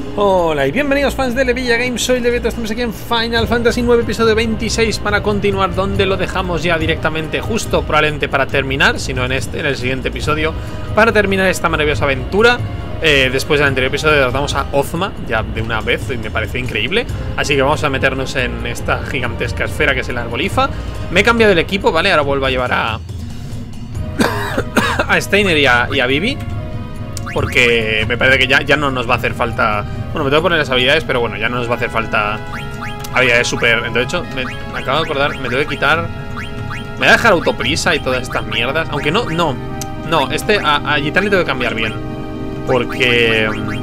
Hola y bienvenidos fans de Levilla Games, soy Leveto, estamos aquí en Final Fantasy IX episodio 26 para continuar donde lo dejamos ya directamente, justo probablemente para terminar, si no en el siguiente episodio, para terminar esta maravillosa aventura. Después del anterior episodio derrotamos a Ozma ya de una vez y me pareció increíble, así que vamos a meternos en esta gigantesca esfera que es el Arbolifa. Me he cambiado el equipo, ¿vale? Ahora vuelvo a llevar a Steiner y a Vivi, porque me parece que ya no nos va a hacer falta. Bueno, me tengo que poner las habilidades, pero bueno, ya no nos va a hacer falta habilidades super. De hecho, me acabo de acordar, me tengo que quitar. Me voy a dejar autoprisa y todas estas mierdas. Aunque no, a Gitán le tengo que cambiar bien, porque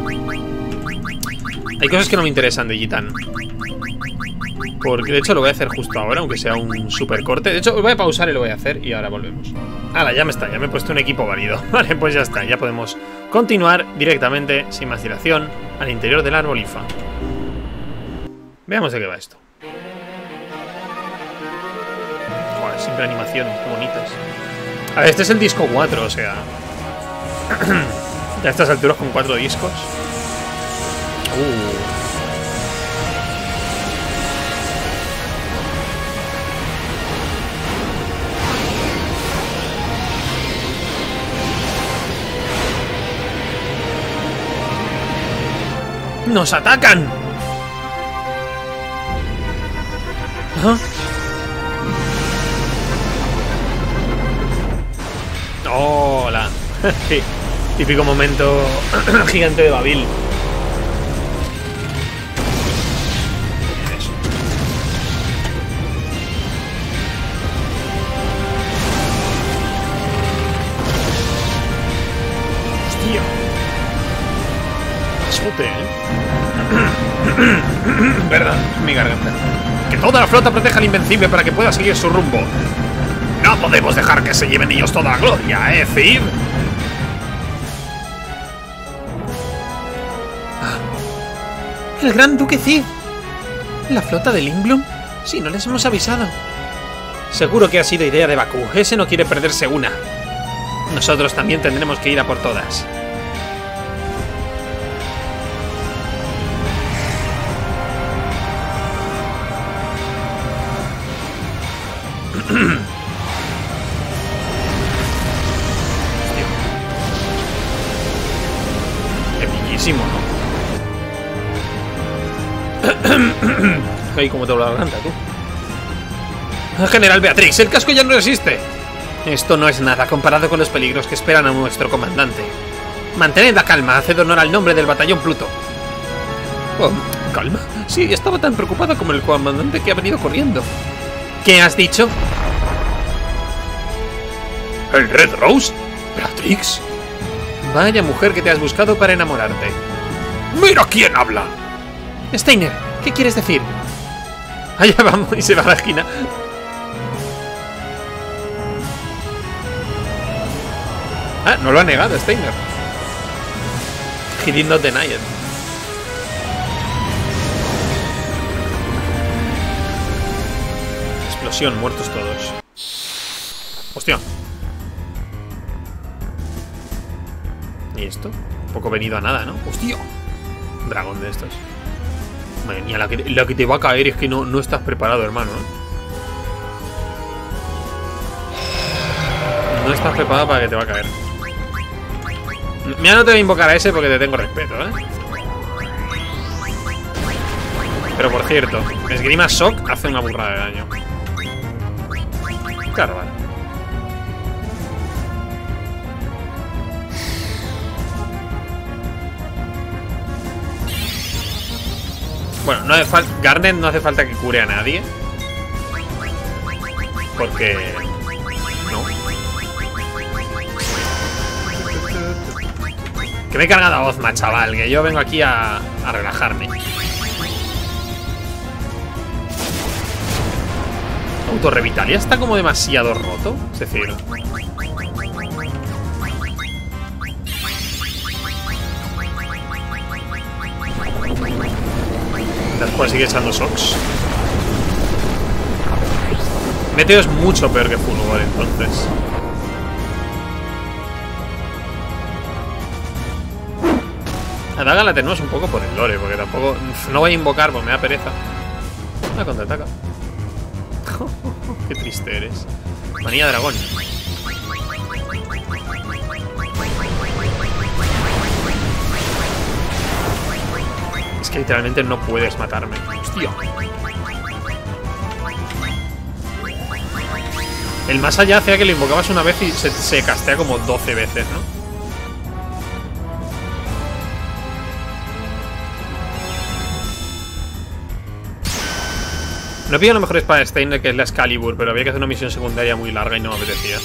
hay cosas que no me interesan de Gitán. Porque de hecho lo voy a hacer justo ahora, aunque sea un super corte. De hecho, lo voy a pausar y lo voy a hacer y ahora volvemos. Hala, ya me he puesto un equipo válido. Vale, pues ya está, ya podemos continuar directamente, sin más dilación, al interior del Arbolifa. Veamos de qué va esto. Joder, siempre animaciones, qué bonitas. A ver, este es el disco 4, o sea... ya a estas alturas con 4 discos. ¡Nos atacan! ¿Ah? ¡Hola! Sí, típico momento gigante de Babil. Eso. ¡Hostia! Azote, ¿eh? Perdón, mi garganta. Que toda la flota proteja al Invencible para que pueda seguir su rumbo. No podemos dejar que se lleven ellos toda la gloria, Cid. El gran duque Cid. ¿La flota de Lindblum? Sí, no les hemos avisado. Seguro que ha sido idea de Bakú. Ese no quiere perderse una. Nosotros también tendremos que ir a por todas. Epiquísimo, ¿no? Ay, cómo te habla la garganta, tú. General Beatrix, el casco ya no resiste. Esto no es nada comparado con los peligros que esperan a nuestro comandante. Mantened la calma, haced honor al nombre del batallón Pluto. Oh, ¿calma? Sí, estaba tan preocupada como el comandante que ha venido corriendo. ¿Qué has dicho? ¿El Red Rose? ¿Beatrix? Vaya mujer que te has buscado para enamorarte. ¡Mira quién habla! Steiner, ¿qué quieres decir? Allá vamos, y se va a la esquina. Ah, no lo ha negado Steiner. He did not deny it. Explosión, muertos todos. Hostia. ¿Y esto? Un poco venido a nada, ¿no? ¡Hostia! Un dragón de estos. Madre mía, la que te va a caer es que no estás preparado, hermano, ¿eh? No estás preparado para que te va a caer. Mira, no te voy a invocar a ese porque te tengo respeto, ¿eh? Pero por cierto, Esgrima Shock hace una burrada de daño. Claro, vale. Bueno, no hace falta. Garnet no hace falta que cure a nadie. Porque... no. Que me he cargado a Ozma, chaval. Que yo vengo aquí a relajarme. Autorrevitalia está como demasiado roto. Es decir... después sigue echando shocks. Meteo es mucho peor que Fulgor, entonces. La daga la tenemos un poco por el lore, porque tampoco... No voy a invocar, pues me da pereza. Ah, contraataca. Qué triste eres. Manía dragón. Es que literalmente no puedes matarme. Hostia. El más allá hacía que lo invocabas una vez y se castea como 12 veces, ¿no? No pido la mejor espada de Steiner, que es la Excalibur, pero había que hacer una misión secundaria muy larga y no me apetecía.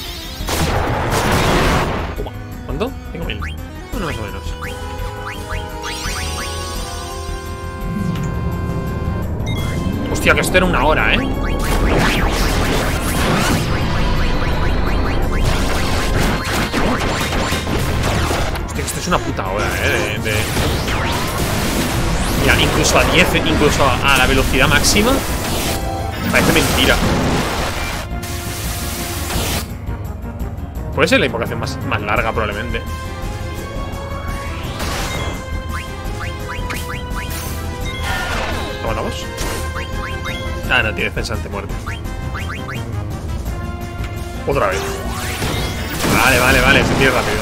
¿Cuánto? 5.000. Bueno, más o menos. Hostia, que esto era una hora, ¿eh? Hostia, que esto es una puta hora, ¿eh? Mira, incluso a 10, incluso a la velocidad máxima. Parece mentira. Puede ser la invocación más larga, probablemente. ¿Lo matamos? Ah, no, tiene defensa ante muerte. Otra vez. Vale, se tira rápido.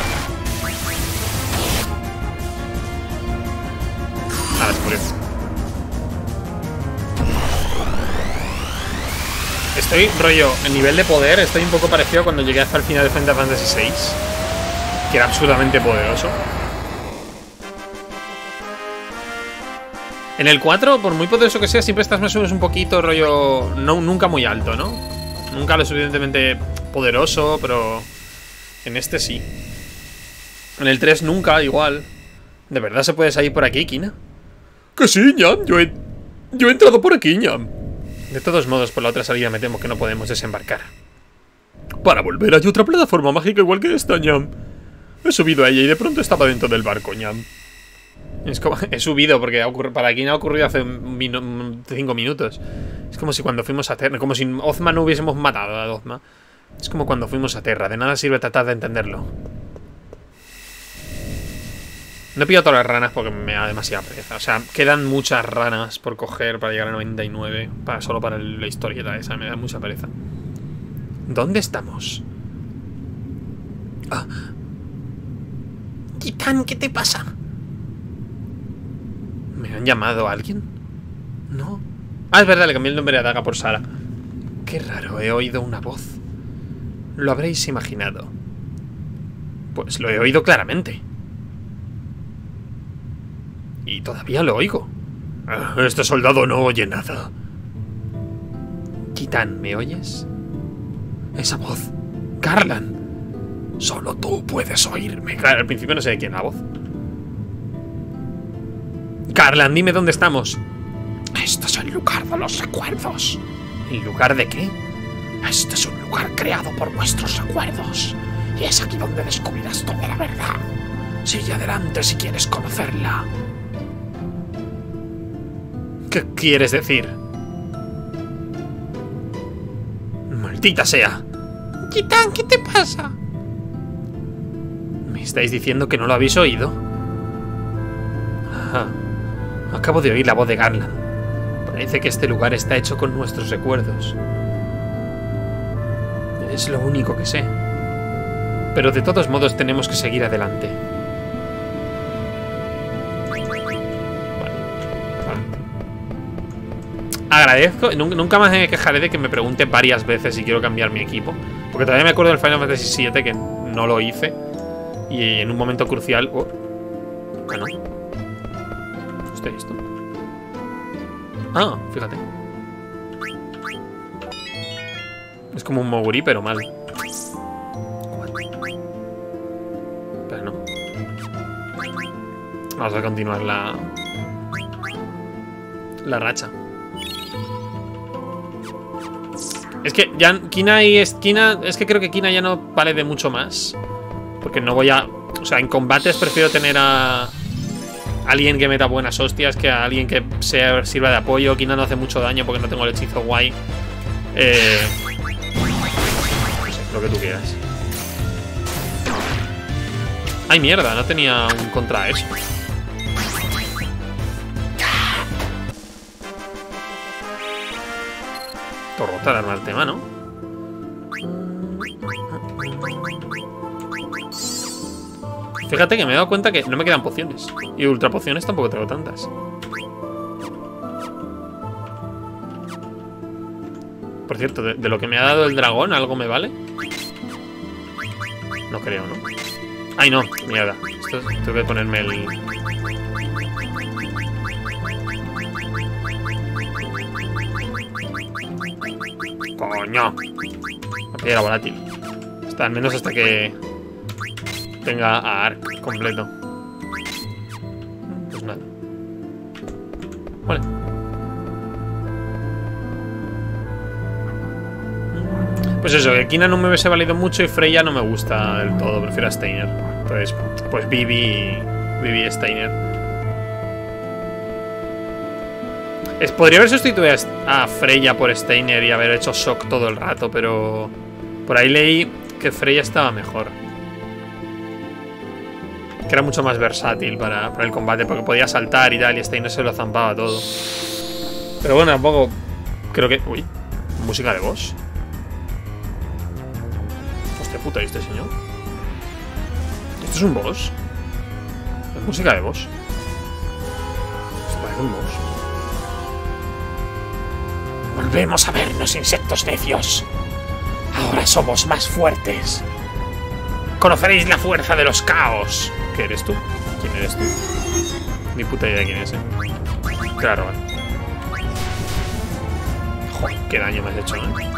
Nada, es por eso. Estoy, rollo, el nivel de poder, estoy un poco parecido a cuando llegué hasta el final de Final Fantasy VI, que era absurdamente poderoso. En el 4, por muy poderoso que sea, siempre estás más o menos un poquito, rollo, nunca muy alto, ¿no? Nunca lo suficientemente poderoso, pero en este sí. En el 3 nunca, igual. ¿De verdad se puede salir por aquí, Kina? Que sí, ñam, yo he entrado por aquí, ñam. De todos modos, por la otra salida me temo que no podemos desembarcar. Para volver hay otra plataforma mágica igual que esta, ñam. He subido a ella y de pronto estaba dentro del barco, ñam. Es como, he subido porque para Kina ha ocurrido hace 5 minutos. Es como si cuando fuimos a Terra, como si Ozma no hubiésemos matado a Ozma. Es como cuando fuimos a Terra, de nada sirve tratar de entenderlo. No he pillado todas las ranas porque me da demasiada pereza. O sea, quedan muchas ranas por coger para llegar a 99. Solo para la historieta esa, me da mucha pereza. ¿Dónde estamos? Ah. Kitan, ¿qué te pasa? ¿Me han llamado a alguien? No. Ah, es verdad, le cambié el nombre a Daga por Sara. Qué raro, he oído una voz. Lo habréis imaginado. Pues lo he oído claramente. Y todavía lo oigo. Este soldado no oye nada. Kitan, ¿me oyes? Esa voz. Garland. Solo tú puedes oírme. Claro, al principio no sé de quién la voz. Garland, dime dónde estamos. Este es el lugar de los recuerdos. ¿El lugar de qué? Este es un lugar creado por nuestros recuerdos. Y es aquí donde descubrirás toda la verdad. Sigue adelante si quieres conocerla. ¿Qué quieres decir? ¡Maldita sea! Kitan, ¿qué te pasa? ¿Me estáis diciendo que no lo habéis oído? Ajá. Acabo de oír la voz de Garland. Parece que este lugar está hecho con nuestros recuerdos. Es lo único que sé. Pero de todos modos tenemos que seguir adelante. Agradezco, nunca más me quejaré de que me pregunte varias veces si quiero cambiar mi equipo. Porque todavía me acuerdo del Final Fantasy VII que no lo hice. Y en un momento crucial... Oh, bueno. ¿Estoy listo? Ah, fíjate. Es como un Moguri, pero mal. Pero no. Vamos a continuar la racha. Es que ya Kina es que creo que Kina ya no vale de mucho más. Porque no voy a... O sea, en combates prefiero tener a alguien que meta buenas hostias que a alguien que sirva de apoyo. Kina no hace mucho daño porque no tengo el hechizo guay. No sé, lo que tú quieras. Ay, mierda, no tenía un contra eso. poco rota el arma del tema, ¿no? Fíjate que me he dado cuenta que no me quedan pociones. Y ultra pociones tampoco tengo tantas. Por cierto, de lo que me ha dado el dragón, ¿algo me vale? No creo, ¿no? ¡Ay, no! Mierda. Esto tengo que ponerme el... ¡Coño! La piedra volátil. Al menos hasta que tenga a Ark completo. Pues nada. Vale. Pues eso, que Kina no me hubiese valido mucho y Freya no me gusta del todo. Prefiero a Steiner. Pues Vivi y Steiner. Podría haber sustituido a Freya por Steiner y haber hecho shock todo el rato, pero por ahí leí que Freya estaba mejor. Que era mucho más versátil para el combate, porque podía saltar y tal, y Steiner se lo zampaba todo. Pero bueno, tampoco creo que... Uy, música de boss. Hostia puta, ¿y este señor? ¿Esto es un boss? ¿Es música de boss? Esto parece un boss. Volvemos a vernos, insectos necios. Ahora somos más fuertes. Conoceréis la fuerza de los caos. ¿Qué eres tú? ¿Quién eres tú? Ni puta idea de quién es, ¿eh? Claro, vale. Joder, qué daño me has hecho, ¿eh?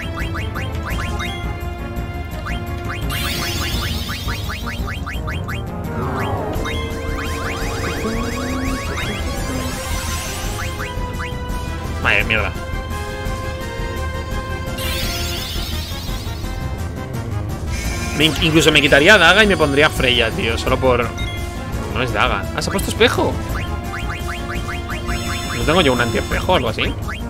Vaya mierda. Incluso me quitaría Daga y me pondría Freya, tío. Solo por... No es Daga. Ah, se ha puesto espejo. ¿No tengo yo un antiespejo o algo así?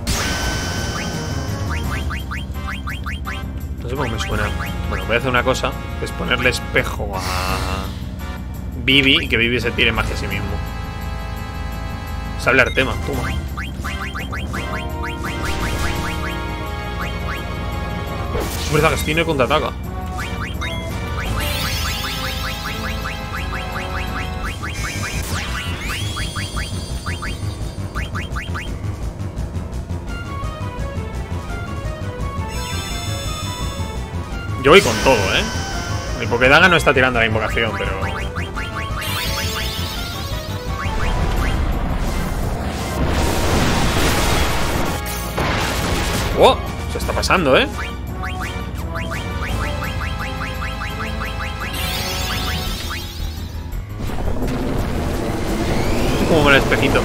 No sé cómo me suena. Bueno, voy a hacer una cosa. Es ponerle espejo a Vivi y que Vivi se tire magia a sí mismo. Sable Artema, toma. Es verdad que Steiner contraataca. Yo voy con todo, ¿eh? El Pokédaga no está tirando la invocación, pero... ¡Oh! Se está pasando, ¿eh? Como el espejito.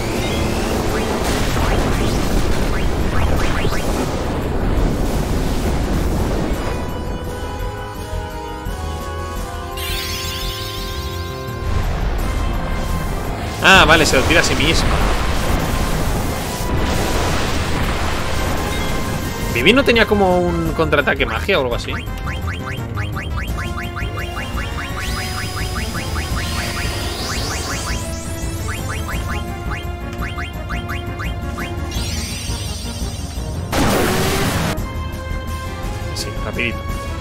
Ah, vale, se lo tira a sí mismo. ¿Vivi no tenía como un contraataque magia o algo así? Sí, rapidito.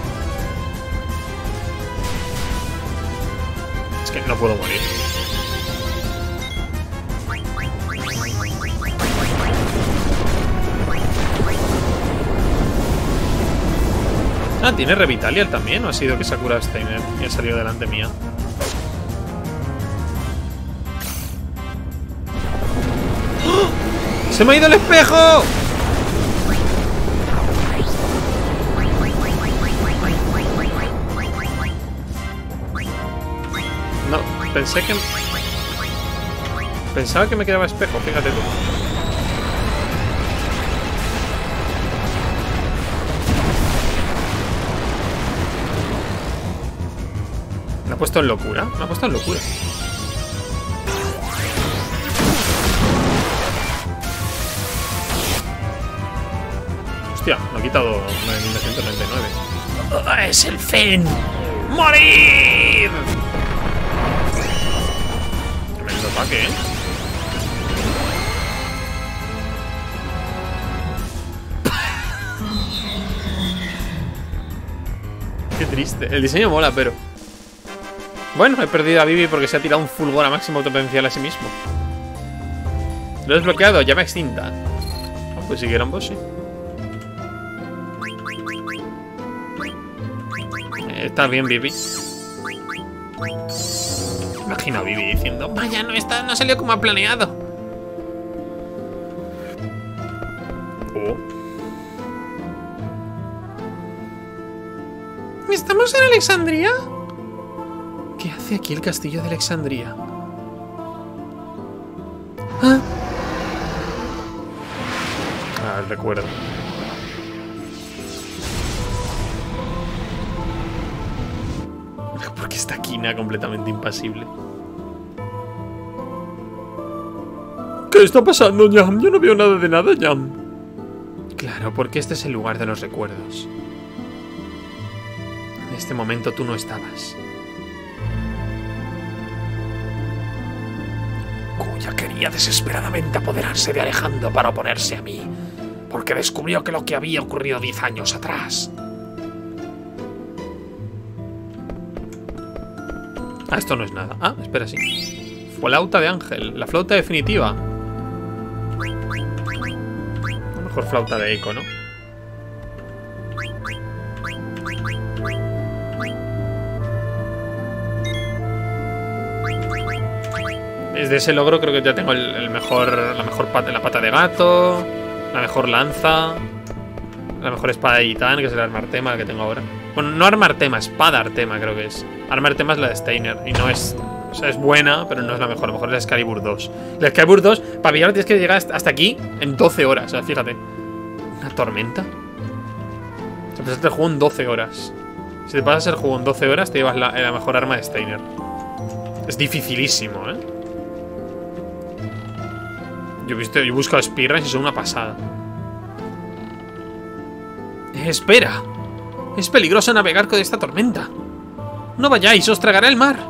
Es que no puedo morir. Ah, ¿tiene Revitalial también? ¿O ha sido que se ha curado Steiner y ha salido delante mía? ¡Oh! ¡Se me ha ido el espejo! No, pensé que... Pensaba que me quedaba espejo, fíjate tú. Me ha puesto en locura. Me ha puesto en locura. Hostia, me ha quitado 1999. ¡Es el fin! ¡Morir! Tremendo ataque, ¿eh? triste. El diseño mola, pero... Bueno, he perdido a Vivi porque se ha tirado un fulgor a máximo potencial a sí mismo. Lo he desbloqueado, llama extinta. Oh, pues siguieron vos, sí. Está bien, Vivi. Imagino a Vivi diciendo: vaya, no salió como ha planeado. Oh. ¿Estamos en Alexandria? ¿Qué hace aquí el castillo de Alexandria? ¿Ah? Recuerdo. Porque esta quina completamente impasible. ¿Qué está pasando, Jam? Yo no veo nada de nada, Jam. Claro, porque este es el lugar de los recuerdos. En este momento tú no estabas. Kuya quería desesperadamente apoderarse de Alejandro para oponerse a mí, porque descubrió que lo que había ocurrido 10 años atrás. Ah, esto no es nada. Ah, espera, sí. Flauta de ángel. La flauta definitiva. A lo mejor flauta de eco, ¿no? Desde ese logro creo que ya tengo la mejor pata de gato, la mejor lanza, la mejor espada de Gitán, que es el arma Artema que tengo ahora. Bueno, no arma Artema, espada Artema creo que es. Arma Artema es la de Steiner y no es... O sea, es buena, pero no es la mejor. A lo mejor es la Excalibur 2. La Excalibur 2, para pillarla tienes que llegar hasta aquí en 12 horas. O sea, fíjate. ¿Una tormenta? O sea, pasaste el juego en 12 horas. Si te pasas el juego en 12 horas, te llevas la mejor arma de Steiner. Es dificilísimo, ¿eh? Yo he buscado speedruns y son una pasada. ¡Espera! Es peligroso navegar con esta tormenta. No vayáis, os tragará el mar.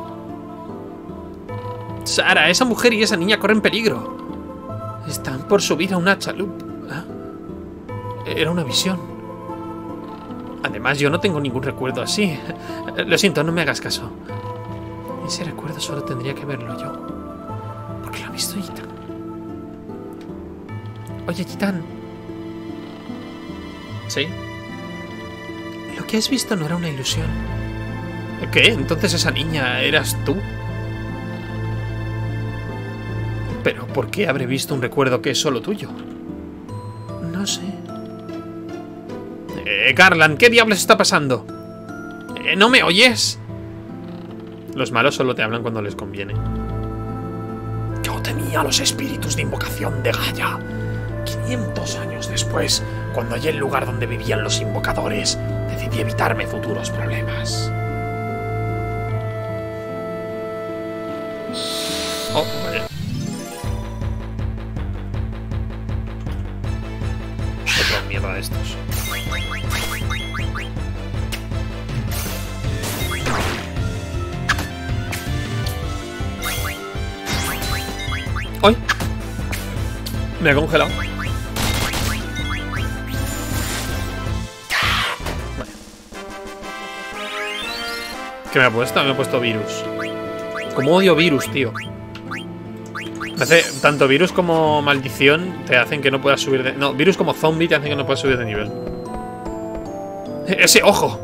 Sara, esa mujer y esa niña corren peligro. Están por subir a una chalup. ¿Ah? Era una visión. Además, yo no tengo ningún recuerdo así. Lo siento, no me hagas caso. Ese recuerdo solo tendría que verlo yo. Porque lo ha visto Gitán. Oye, Gitán. ¿Sí? Lo que has visto no era una ilusión. ¿Qué? Entonces esa niña eras tú. Pero ¿por qué habré visto un recuerdo que es solo tuyo? No sé. Garland, ¿qué diablos está pasando? ¿No me oyes? Los malos solo te hablan cuando les conviene. Yo temía los espíritus de invocación de Gaia. 500 años después, cuando hallé el lugar donde vivían los invocadores, decidí evitarme futuros problemas. Oh, vaya. Otra mierda de estos. ¡Ay! Me ha congelado. Vale. ¿Qué me ha puesto? Me ha puesto virus. Como odio virus, tío. Tanto virus como maldición te hacen que no puedas subir de... No, virus como zombie te hacen que no puedas subir de nivel. ¡Ese ojo!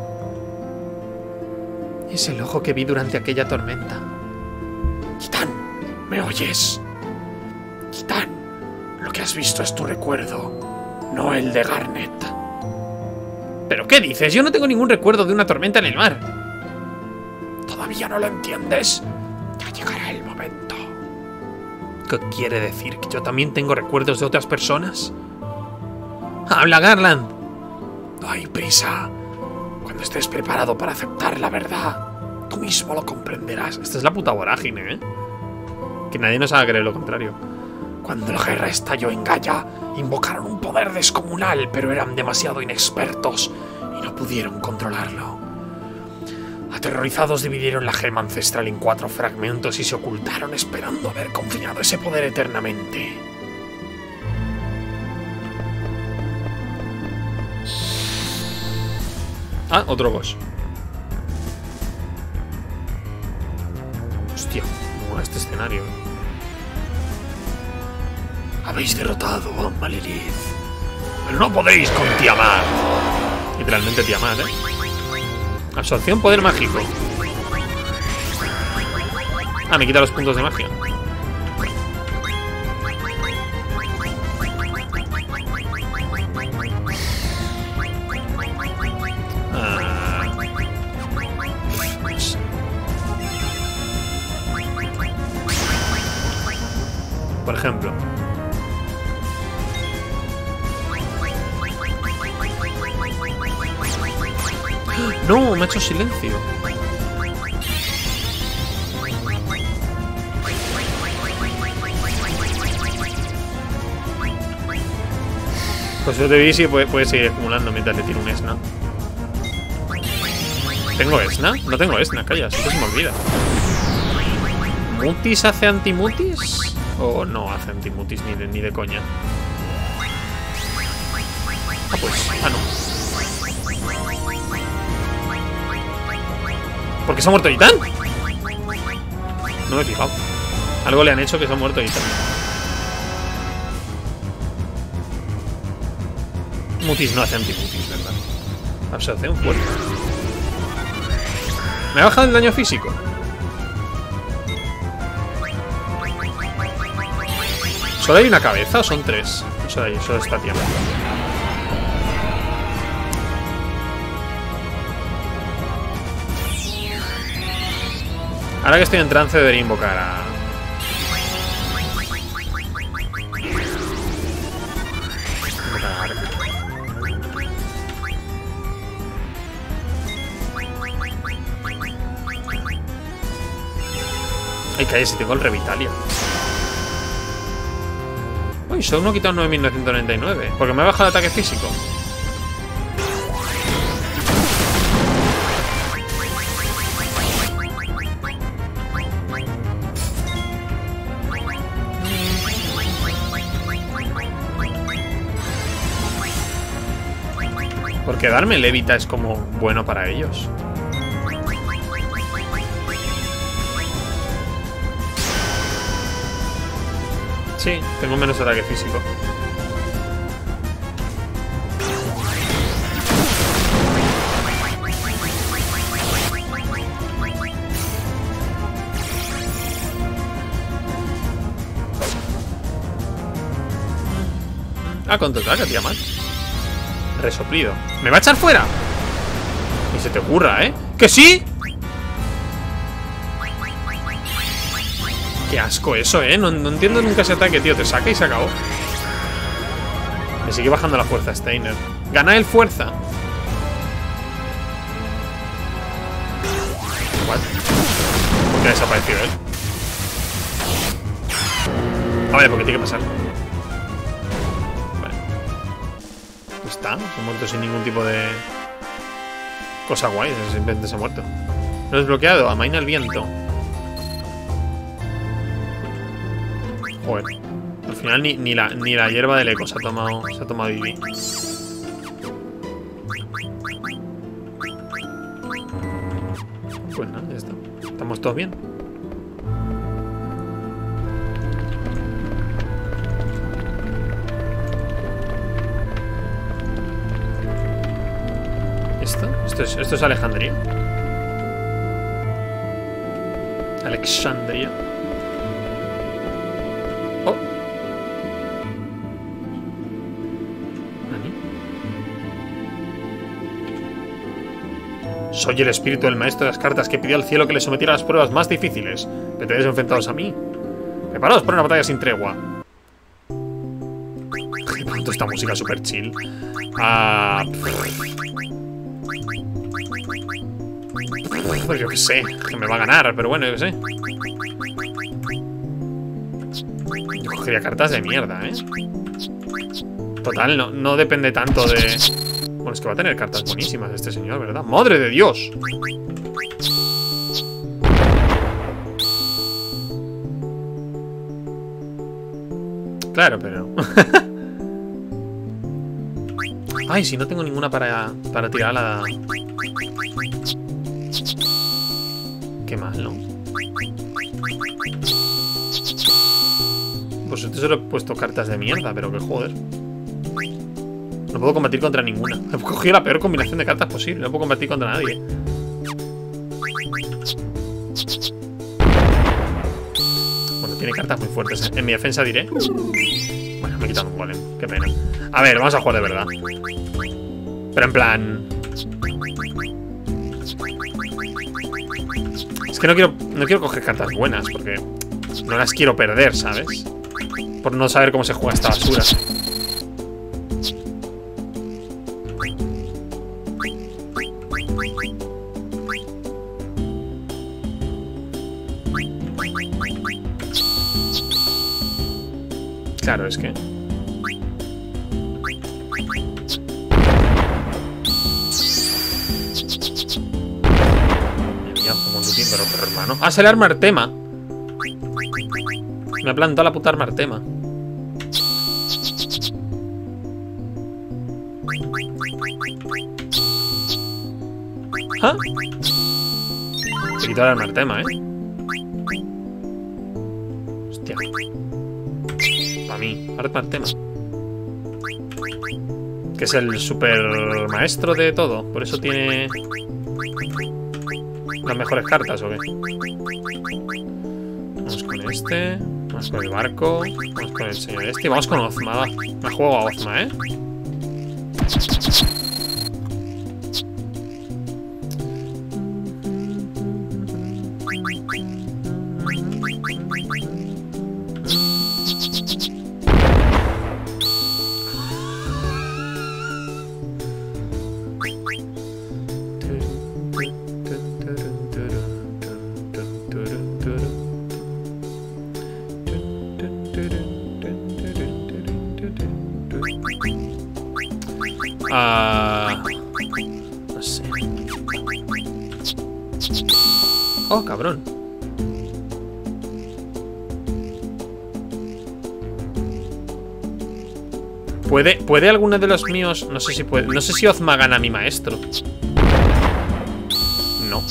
Es el ojo que vi durante aquella tormenta. Gitán, ¿me oyes? Gitán, lo que has visto es tu recuerdo, no el de Garnet. ¿Pero qué dices? Yo no tengo ningún recuerdo de una tormenta en el mar. ¿Todavía no lo entiendes? Ya llegará el momento. ¿Qué quiere decir? ¿Que yo también tengo recuerdos de otras personas? ¡Habla, Garland! No hay prisa. Cuando estés preparado para aceptar la verdad, tú mismo lo comprenderás. Esta es la puta vorágine, ¿eh? Que nadie nos haga creer lo contrario. Cuando la guerra estalló en Gaia, invocaron un poder descomunal, pero eran demasiado inexpertos y no pudieron controlarlo. Aterrorizados dividieron la gema ancestral en 4 fragmentos y se ocultaron esperando haber confinado ese poder eternamente. Ah, otro boss. Hostia, mola este escenario. Habéis derrotado a Malilith, pero no podéis con Tiamat. Literalmente Tiamat, Absorción, poder mágico. Ah, me quita los puntos de magia. Por ejemplo. No, me ha hecho silencio. Pues yo te vi si puede seguir acumulando mientras le tiro un Esna. ¿Tengo Esna? No tengo Esna, calla, esto se me olvida. ¿Mutis hace antimutis? ¿O no hace antimutis ni de coña? Ah, pues. Ah, no. ¿Por qué se ha muerto Itan? No me he fijado. Algo le han hecho que se ha muerto Itan. Mutis no hace antimutis, ¿verdad? Absorción fuerte. Me ha bajado el daño físico. ¿Solo hay una cabeza o son tres? Solo está tiempo. Ahora que estoy en trance debería invocar a... Ay, calle, si tengo el Revitalia. Uy, solo no he quitado 9.999. Porque me ha bajado el ataque físico. Porque darme levita es como bueno para ellos. Sí, tengo menos ataque físico. Ah, contraataca, Tiamat. Resoplido. ¿Me va a echar fuera? Ni se te ocurra, ¿eh? ¡Que sí! Qué asco eso, ¿eh? No entiendo nunca ese ataque, tío. Te saca y se acabó. Me sigue bajando la fuerza Steiner. Gana el fuerza. ¿What? ¿Por qué ha desaparecido él? A ver, porque tiene que pasar. Vale. Está. Se ha muerto sin ningún tipo de... cosa guay. Simplemente se ha muerto. Lo he desbloqueado. Amaina el viento. Joder. Al final ni la hierba del eco se ha tomado Vivi. Pues nada, ya está. Estamos todos bien. Esto es Alejandría. Alexandria. Oh. Soy el espíritu del maestro de las cartas que pidió al cielo que le sometiera a las pruebas más difíciles. ¿Pretendes enfrentaros a mí? Preparaos para una batalla sin tregua. Qué pronto esta música super chill. Pues yo qué sé, que me va a ganar, pero bueno, yo qué sé. Yo cogería cartas de mierda, ¿eh? Total, no depende tanto de... Bueno, es que va a tener cartas buenísimas este señor, ¿verdad? ¡Madre de Dios! Claro, pero... Ay, si no tengo ninguna para tirar a la... Qué mal, ¿no? Pues esto solo he puesto cartas de mierda, pero que joder. No puedo combatir contra ninguna. He cogido la peor combinación de cartas posible. No puedo combatir contra nadie. Bueno, tiene cartas muy fuertes. En mi defensa diré. Bueno, me he quitado un golem. Qué pena. A ver, vamos a jugar de verdad. Pero en plan... Es que no quiero coger cartas buenas porque no las quiero perder, ¿sabes? Por no saber cómo se juega esta basura. Claro, es que... Pero hermano. Ah, es el arma Artema. Me ha plantado la puta arma Artema. ¿Ah? Se quitó el arma Artema, Hostia. Para mí, arma Artema. Que es el super maestro de todo. Por eso tiene... las mejores cartas, ¿o qué? Vamos con este. Vamos con el barco. Vamos con el señor este. Y vamos con Ozma, va. Me juego a Ozma, No sé. Oh, cabrón. ¿Puede alguno de los míos? No sé si puede. No sé si Ozma gana a mi maestro. No.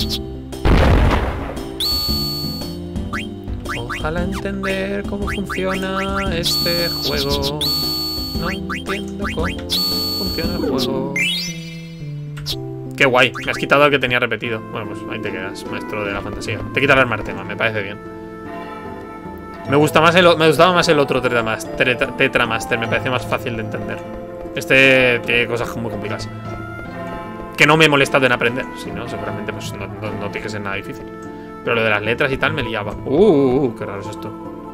Ojalá entender cómo funciona este juego. No entiendo cómo funciona el juego. Qué guay, me has quitado el que tenía repetido. Bueno, pues ahí te quedas, maestro de la fantasía. Te quitas el arma Artema, me parece bien. Me gustaba más el otro Tetramaster, me parece más fácil de entender. Este tiene cosas muy complicadas que no me he molestado en aprender. Si no, seguramente pues no tiene que ser nada difícil. Pero lo de las letras y tal me liaba. Qué raro es esto.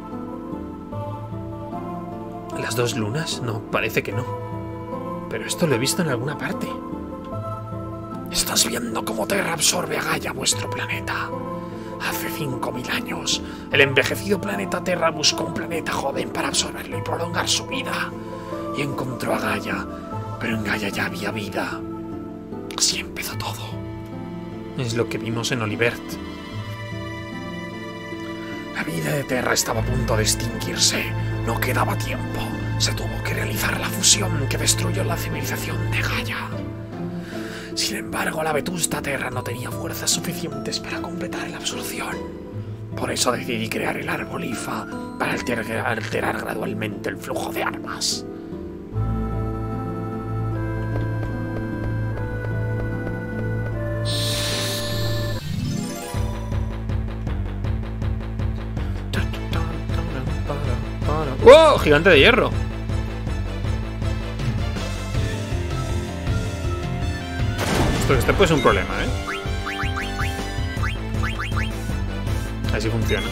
¿Las dos lunas? No, parece que no. Pero esto lo he visto en alguna parte. Estás viendo cómo Terra absorbe a Gaia, vuestro planeta. Hace 5000 años, el envejecido planeta Terra buscó un planeta joven para absorberlo y prolongar su vida. Y encontró a Gaia, pero en Gaia ya había vida. Así empezó todo. Es lo que vimos en Olivert. La vida de Terra estaba a punto de extinguirse. No quedaba tiempo. Se tuvo que realizar la fusión que destruyó la civilización de Gaia. Sin embargo, la vetusta Terra no tenía fuerzas suficientes para completar la absorción. Por eso decidí crear el árbol IFA para alterar gradualmente el flujo de armas. ¡Wow! Gigante de hierro. Este puede ser un problema, A ver si funciona.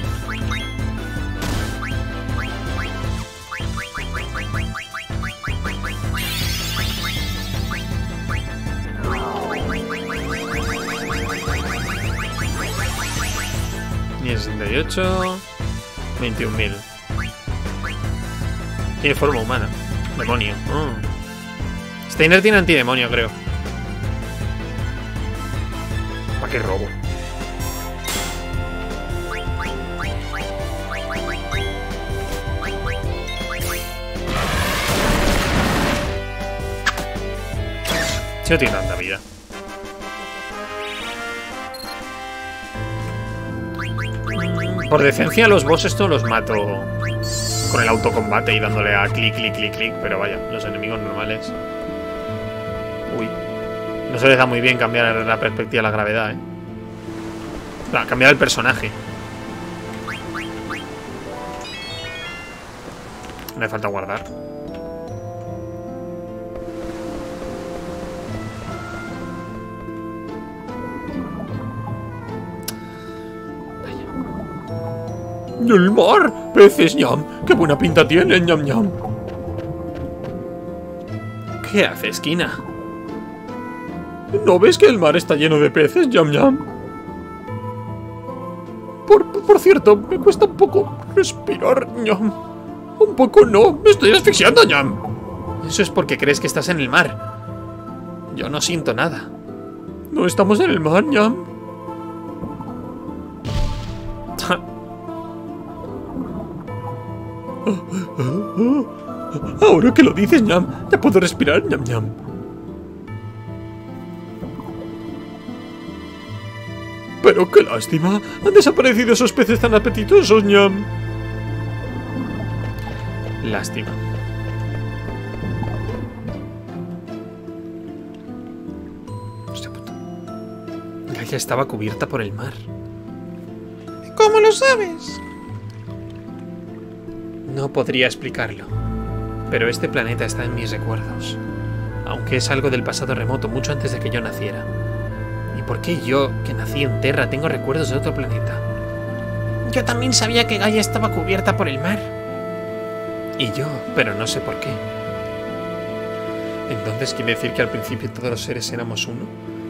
Y 68. 21.000. Tiene forma humana. Demonio. Steiner tiene antidemonio, creo. ¿Para qué robo? Si no tiene tanta vida. Por decencia, los boss estos los mato con el autocombate y dándole a clic, clic, clic, clic. Pero vaya, los enemigos normales. Uy. No se les da muy bien cambiar la perspectiva de la gravedad, ¿eh? Claro, cambiar el personaje. Me falta guardar. ¡Y el mar! ¡Peces, ñam! ¡Qué buena pinta tiene, ñam, ñam! ¿Qué hace, esquina? ¿No ves que el mar está lleno de peces, ñam, ñam? Por cierto, me cuesta un poco respirar, ñam. Un poco no, me estoy asfixiando, ñam. Eso es porque crees que estás en el mar. Yo no siento nada. No estamos en el mar, ñam. Ahora que lo dices, ñam, ya puedo respirar, ñam, ñam. Pero qué lástima. Han desaparecido esos peces tan apetitosos, ñam. Lástima. Hostia puta. Gaia estaba cubierta por el mar. ¿Cómo lo sabes? No podría explicarlo. Pero este planeta está en mis recuerdos. Aunque es algo del pasado remoto, mucho antes de que yo naciera. ¿Y por qué yo, que nací en Terra, tengo recuerdos de otro planeta? Yo también sabía que Gaia estaba cubierta por el mar. Y yo, pero no sé por qué. ¿Entonces quiere decir que al principio todos los seres éramos uno?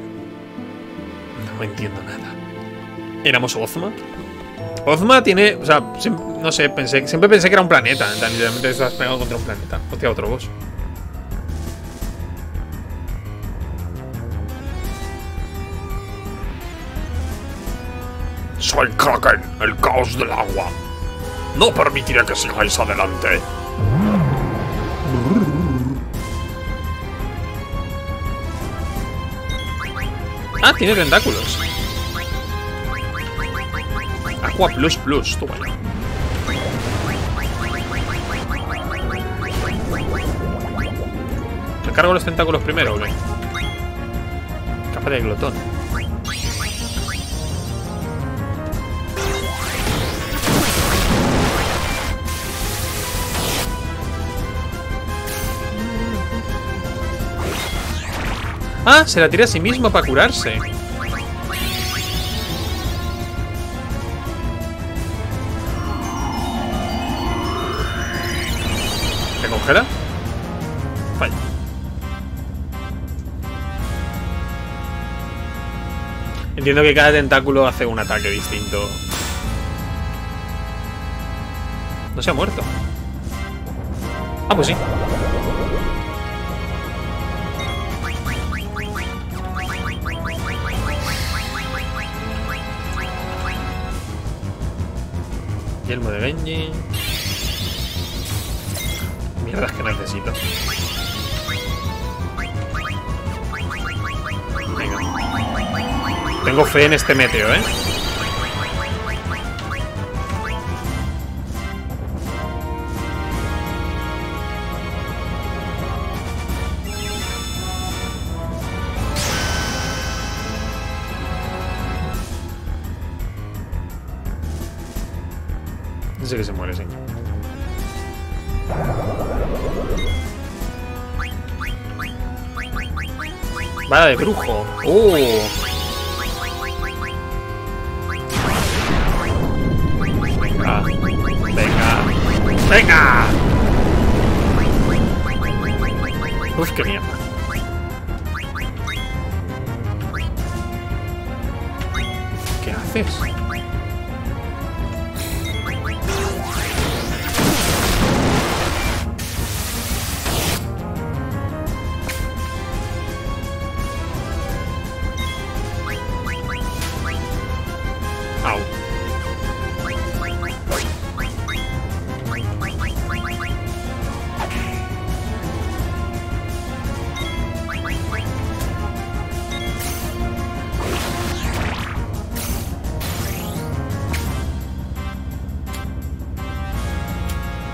No entiendo nada. ¿Éramos Ozma? Ozma tiene... O sea, no sé, siempre pensé que era un planeta. Literalmente estás pegado contra un planeta. Hostia, otro boss. Soy Kraken, el caos del agua. No permitiré que sigáis adelante. Ah, tiene tentáculos. Aqua plus plus, tú vaya. ¿Me cargo los tentáculos primero o qué? Capa de glotón. Ah, se la tira a sí mismo para curarse. ¿Se congela? Falla. Entiendo que cada tentáculo hace un ataque distinto. No se ha muerto. Ah, pues sí. Yelmo de Genji. Mierdas que necesito. Venga. Tengo fe en este meteo, ¿eh? Dice que se muere, sí. Vara de brujo. Venga. Venga. Venga. Uf, qué mierda. ¿Qué haces?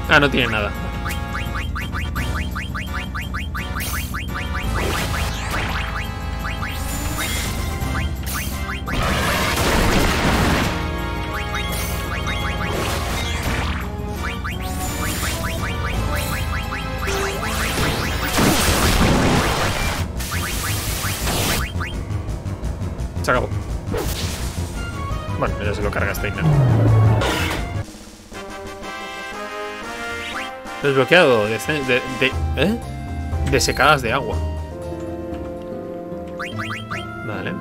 Ah, no tiene nada. Se acabó. Bueno, ya se lo carga Steiner. Desbloqueado de secadas de agua. Vale.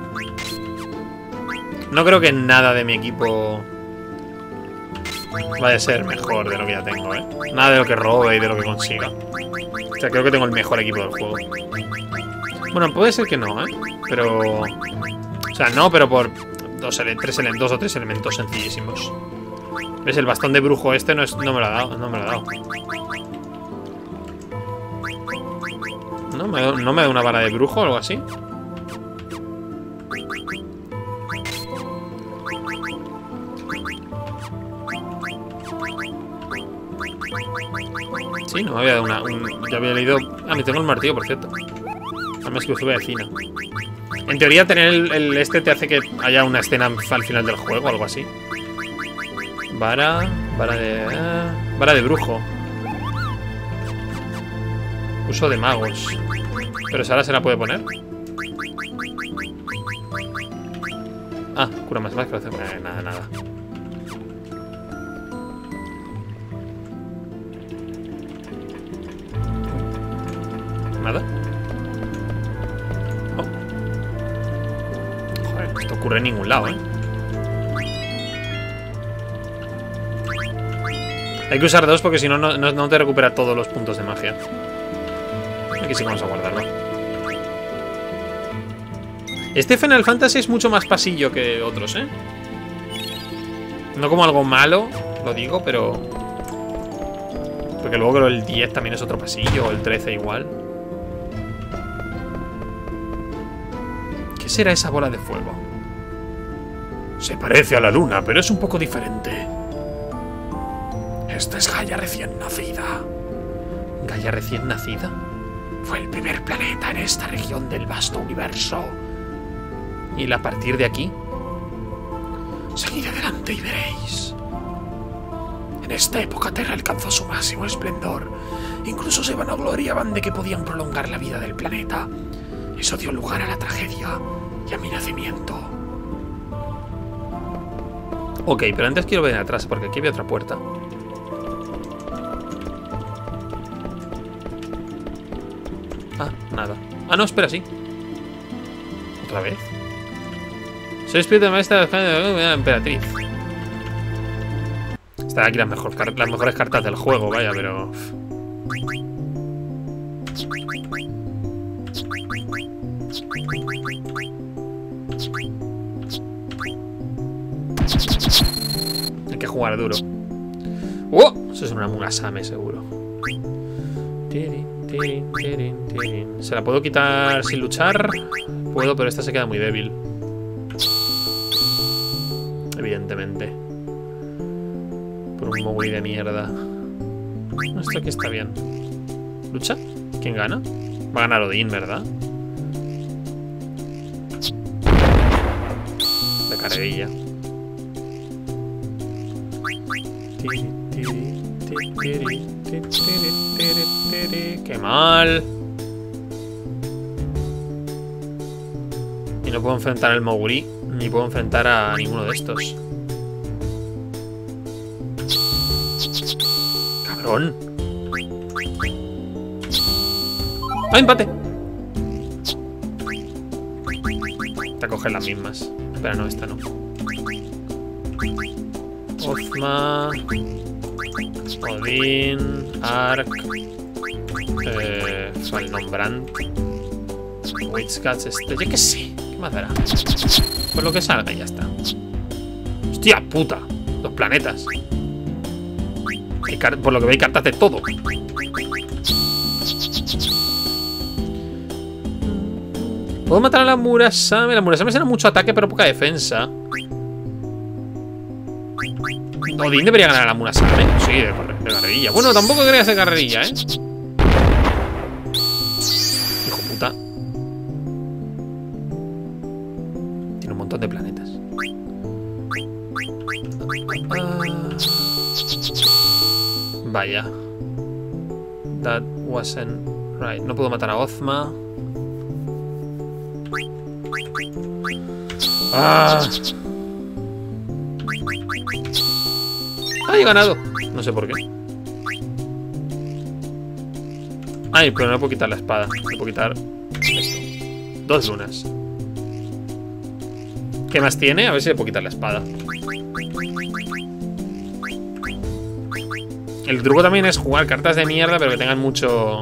No creo que nada de mi equipo vaya a ser mejor de lo que ya tengo, ¿eh? Nada de lo que robe y de lo que consiga. O sea, creo que tengo el mejor equipo del juego. Bueno, puede ser que no, ¿eh? Pero... O sea, no, pero por dos o tres elementos sencillísimos. ¿Ves? El bastón de brujo este no me lo ha dado. No me lo ha dado. ¿No me da una vara de brujo o algo así? Sí, no me había dado ya había leído... Ah, me tengo el martillo, por cierto. Además que sube de fina. En teoría, tener el este te hace que haya una escena al final del juego o algo así. Vara de brujo. Uso de magos. Pero ahora se la puede poner. Ah, cura más pero nada. Nada. Oh. Joder, esto ocurre en ningún lado, ¿eh? Hay que usar dos porque si no, no te recupera todos los puntos de magia. Aquí sí que vamos a guardarlo. Este Final Fantasy es mucho más pasillo que otros, ¿eh? No como algo malo, lo digo, pero... Porque luego creo el 10 también es otro pasillo, o el 13 igual. ¿Qué será esa bola de fuego? Se parece a la luna, pero es un poco diferente. Esta es Gaia recién nacida. ¿Gaia recién nacida? Fue el primer planeta en esta región del vasto universo. ¿Y a partir de aquí? Seguid adelante y veréis. En esta época Terra alcanzó su máximo esplendor. Incluso se vanagloriaban de que podían prolongar la vida del planeta. Eso dio lugar a la tragedia y a mi nacimiento. Ok, pero antes quiero ver atrás porque aquí había otra puerta. Ah, nada. Ah, no, espera, sí. ¿Otra vez? Soy espíritu de maestra de la emperatriz. Están aquí las mejores cartas del juego, vaya, pero... Hay que jugar duro. ¡Oh! Eso es una Munasame, seguro. ¿Se la puedo quitar sin luchar? Puedo, pero esta se queda muy débil. Evidentemente. Por un moguri de mierda. Esto aquí está bien. ¿Lucha? ¿Quién gana? Va a ganar Odín, ¿verdad? De carrerilla. ¡Qué mal! Y no puedo enfrentar al moguri, ni puedo enfrentar a ninguno de estos. ¡Cabrón! ¡Ah, empate! Te cogen las mismas. Espera, no, esta no. Ozma, Odín, Ark, Falnombrand, Witchcats, yo qué sé. ¿Qué más dará? Pues lo que salga y ya está. ¡Hostia puta! Los planetas. Por lo que veis, cartas de todo. Puedo matar a la Murasame. La Murasame será mucho ataque, pero poca defensa. Odín debería ganar a la Murasame. Sí, de correr. De carrerilla. Bueno, tampoco quería hacer carrerilla, ¿eh? Hijo puta. Tiene un montón de planetas. Vaya. That wasn't right. No puedo matar a Ozma. He ganado. No sé por qué. Ay, pero no puedo quitar la espada. No puedo quitar esto. 2 lunas. ¿Qué más tiene? A ver si le puedo quitar la espada. El truco también es jugar cartas de mierda, pero que tengan muchas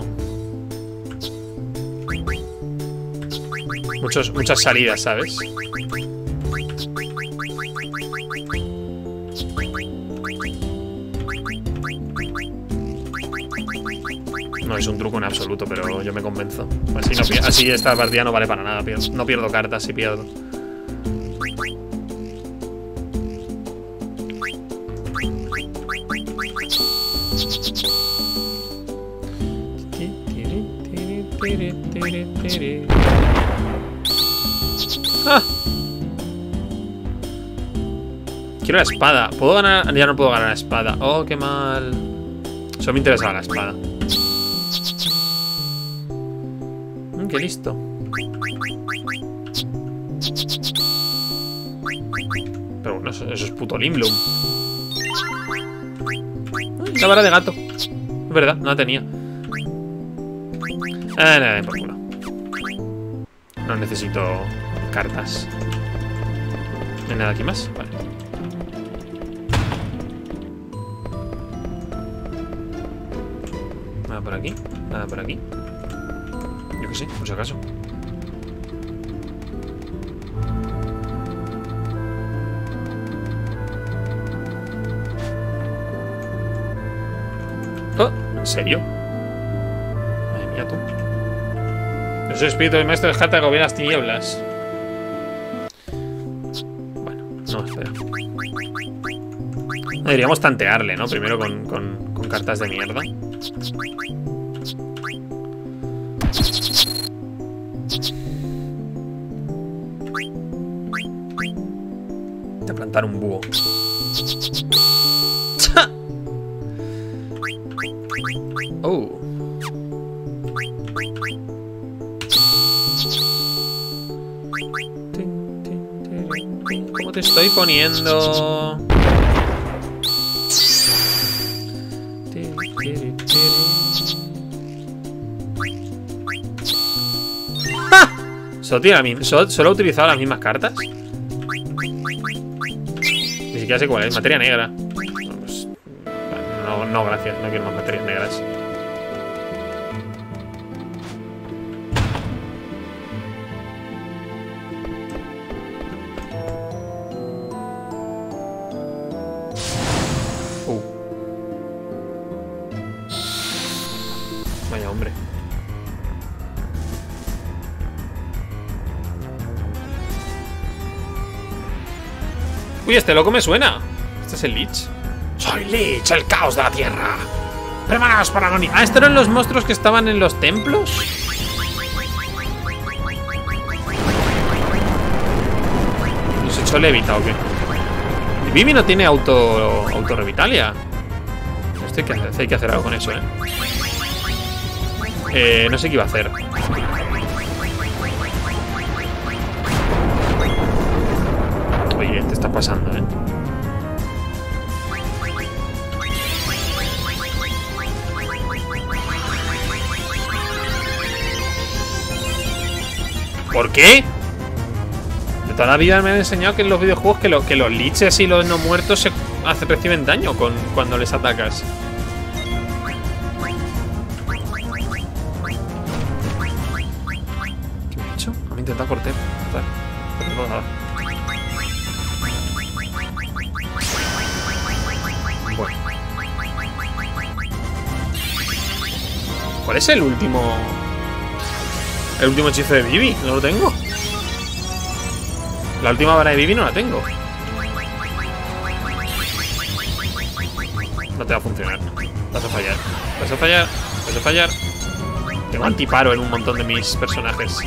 salidas, ¿sabes? No es un truco en absoluto, pero yo me convenzo. Así esta partida no vale para nada. No pierdo cartas si pierdo. ¡Ah! Quiero la espada. ¿Puedo ganar? Ya no puedo ganar la espada. Oh, qué mal. Solo me interesaba la espada. Qué listo. Pero bueno, eso es puto Limblum. La vara de gato. Es verdad, no la tenía. Nada, por culo. No necesito cartas. ¿No hay nada aquí más? Vale. Nada por aquí. Nada por aquí. Yo que sé, por si acaso. Oh, ¿en serio? Madre mía, tú. Yo soy espíritu del maestro de Jata que gobierna las tinieblas. Bueno, no, espera. Deberíamos tantearle, ¿no? Primero con cartas de mierda. De plantar un búho. Oh. ¿Cómo te estoy poniendo? ¡Ja! ¿Solo he utilizado las mismas cartas? Ni siquiera sé cuál es. Materia negra. Pues, no, gracias. No quiero más materias negras. Vaya hombre. Uy, este loco me suena. Este es el Lich. Soy Lich, el caos de la tierra. Preparaos para la... Ah, ¿estos eran los monstruos que estaban en los templos? ¿Los he hecho levita o qué? Vivi no tiene auto-revitalia. Esto hay que hacer algo con eso, no sé qué iba a hacer. Oye, te está pasando, ¿Por qué? De toda la vida me han enseñado que en los videojuegos que los liches y los no muertos reciben daño cuando les atacas. ¿Qué me he hecho? Me he intentado cortar. No, nada. Bueno. ¿Cuál es el último? El último hechizo de Vivi, no lo tengo. La última vara de Vivi no la tengo. No te va a funcionar. Vas a fallar. Vas a fallar. Vas a fallar. Tengo antiparo en un montón de mis personajes.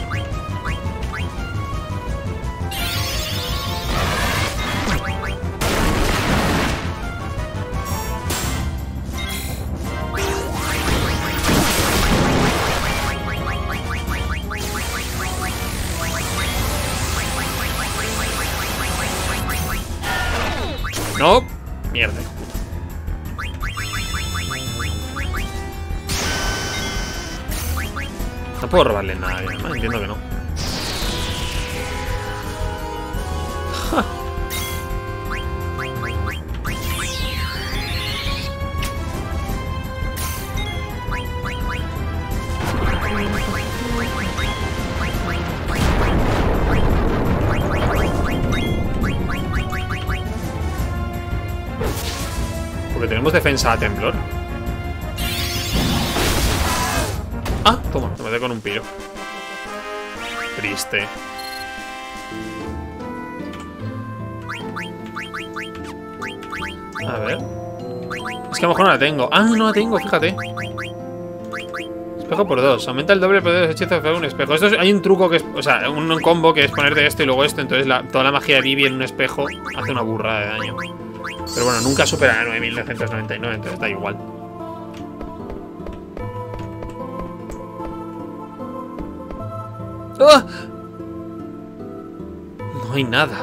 No, mierda. No puedo robarle nada, ¿no? Entiendo que no. Ja. Porque tenemos defensa a temblor. Ah, toma, te maté con un piro. Triste. A ver. Es que a lo mejor no la tengo. Ah, no la tengo, fíjate. Espejo por 2. Aumenta el doble el poder de los hechizos de un espejo. Esto es, hay un truco que es... O sea, un combo que es ponerte esto y luego esto. Entonces toda la magia de Vivi en un espejo hace una burrada de daño. Pero bueno, nunca supera a 9.999, entonces da igual. ¡Ah! No hay nada.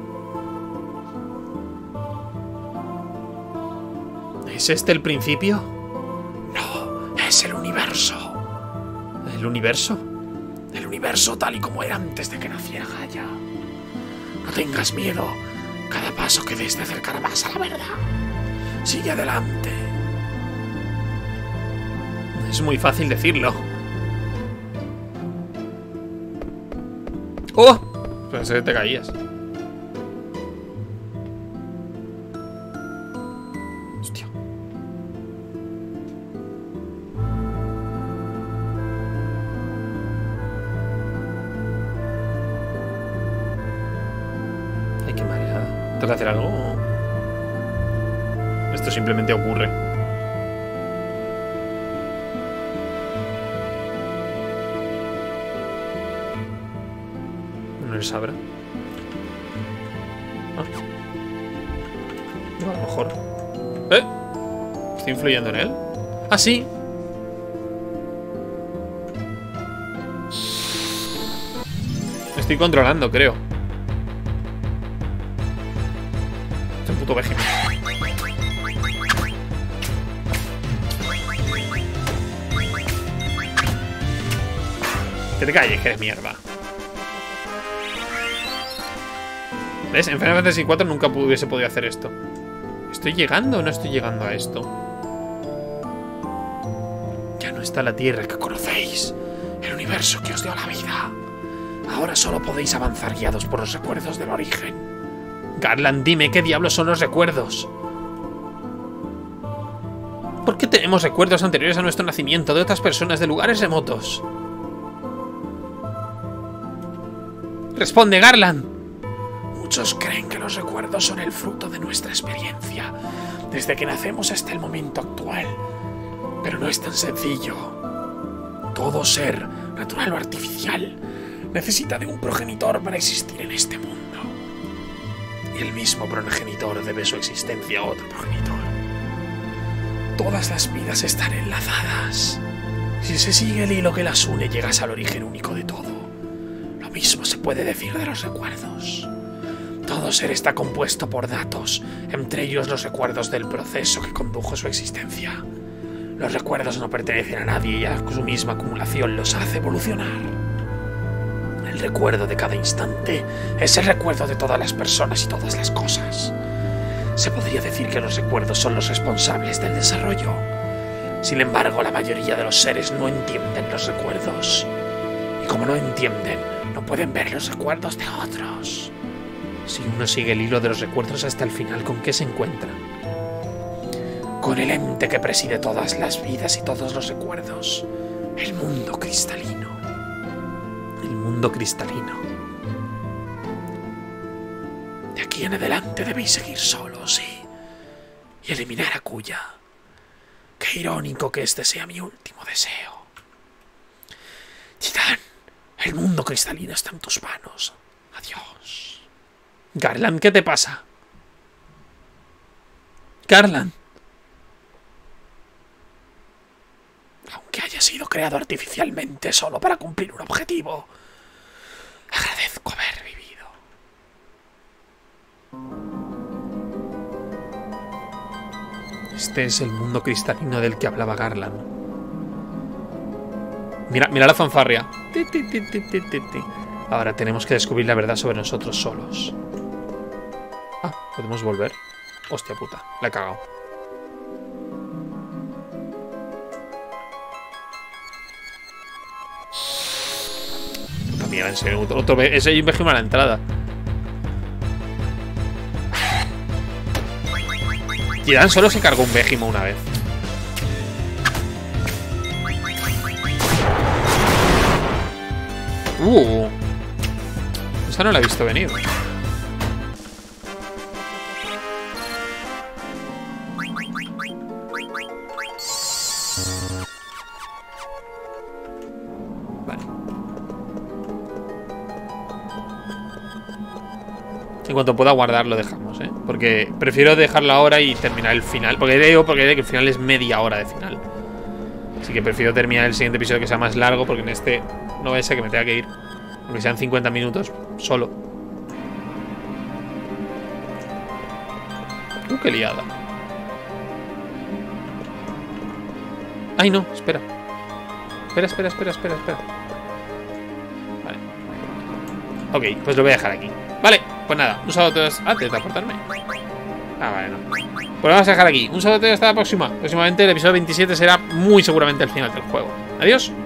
¿Es este el principio? No, es el universo. ¿El universo? El universo tal y como era antes de que naciera Gaia. No tengas miedo. Cada paso que des te acercará más a la verdad. Sigue adelante. Es muy fácil decirlo. ¡Oh! Pensé que te caías. Hostia. Ay, qué mareada. ¿Tengo que hacer algo? Esto simplemente ocurre. ¿No les sabrá? Ah. No, a lo mejor. ¿Estoy influyendo en él? ¡Ah, sí! Estoy controlando, creo. Es un puto Behemoth. Que te calles, que eres mierda. ¿Ves? En Final Fantasy IV nunca hubiese podido hacer esto. ¿Estoy llegando o no estoy llegando a esto? Ya no está la tierra que conocéis. El universo que os dio la vida. Ahora solo podéis avanzar guiados por los recuerdos del origen. Garland, dime, ¿qué diablos son los recuerdos? ¿Por qué tenemos recuerdos anteriores a nuestro nacimiento de otras personas de lugares remotos? Responde, Garland. Muchos creen que los recuerdos son el fruto de nuestra experiencia, desde que nacemos hasta el momento actual. Pero no es tan sencillo. Todo ser, natural o artificial, necesita de un progenitor para existir en este mundo. Y el mismo progenitor debe su existencia a otro progenitor. Todas las vidas están enlazadas. Si se sigue el hilo que las une, llegas al origen único de todo. Lo mismo se puede decir de los recuerdos. Todo ser está compuesto por datos, entre ellos los recuerdos del proceso que condujo su existencia. Los recuerdos no pertenecen a nadie y a su misma acumulación los hace evolucionar. El recuerdo de cada instante es el recuerdo de todas las personas y todas las cosas. Se podría decir que los recuerdos son los responsables del desarrollo. Sin embargo, la mayoría de los seres no entienden los recuerdos. Y como no entienden, no pueden ver los recuerdos de otros. Si uno sigue el hilo de los recuerdos hasta el final, ¿con qué se encuentra? Con el ente que preside todas las vidas y todos los recuerdos. El mundo cristalino. El mundo cristalino. De aquí en adelante debéis seguir solos y eliminar a Kuya. Qué irónico que este sea mi último deseo. Titán, el mundo cristalino está en tus manos. Adiós. Garland, ¿qué te pasa? Garland. Aunque haya sido creado artificialmente solo para cumplir un objetivo, agradezco haber vivido. Este es el mundo cristalino del que hablaba Garland. Mira la fanfarria. Ahora tenemos que descubrir la verdad sobre nosotros solos. Ah, ¿podemos volver? Hostia puta, la he cagado. Puta mierda, en serio, ese hay un vejima a la entrada. Titán solo se cargó un Vejimo una vez. Esa no la he visto venir. Vale. En cuanto pueda guardar lo dejamos, ¿eh? Porque prefiero dejarlo ahora y terminar el final. Porque creo que el final es media hora de final. Así que prefiero terminar el siguiente episodio que sea más largo, porque en este no va a ser que me tenga que ir. Aunque sean 50 minutos solo. Qué liada. Ay, no, espera. Espera. Vale. Ok, pues lo voy a dejar aquí. Vale, pues nada, un saludo a todos. Ah, ¿te transportarme? Ah, vale, no. Pues lo vamos a dejar aquí. Un saludo a todos, hasta la próxima. Próximamente el episodio 27 será muy seguramente el final del juego. Adiós.